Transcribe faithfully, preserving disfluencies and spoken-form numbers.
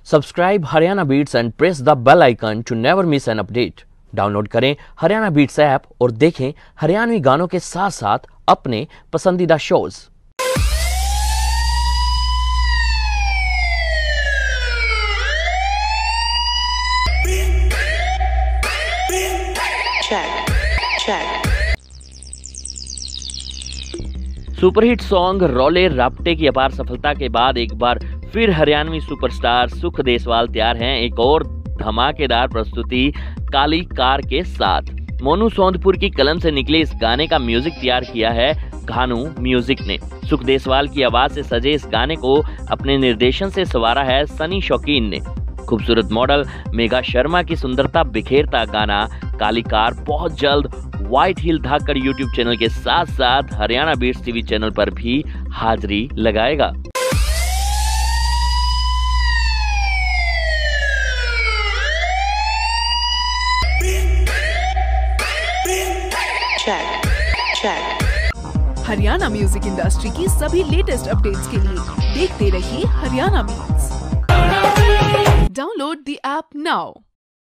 Subscribe Haryana beats and press the bell icon to never miss an update. Download करें Haryana beats app और देखें हरियाणवी गानों के साथ साथ अपने पसंदीदा शोज। सुपरहिट सॉन्ग रोले राप्टे की अपार सफलता के बाद एक बार फिर हरियाणवी सुपरस्टार सुख देसवाल तैयार हैं एक और धमाकेदार प्रस्तुति काली कार के साथ। मोनू सौंदपुर की कलम से निकले इस गाने का म्यूजिक तैयार किया है घानू म्यूजिक ने। सुख देसवाल की आवाज से सजे इस गाने को अपने निर्देशन से संवारा है सनी शौकीन ने। खूबसूरत मॉडल मेघा शर्मा की सुंदरता बिखेरता गाना काली कार बहुत जल्द व्हाइट हिल धाकड़ यूट्यूब चैनल के साथ साथ हरियाणा बीट्स टीवी चैनल पर भी हाजिरी लगाएगा। Check, check. Haryana music industry की सभी लेटेस्ट अपडेट्स के लिए देखते रहिए Haryana beats. Download the app now.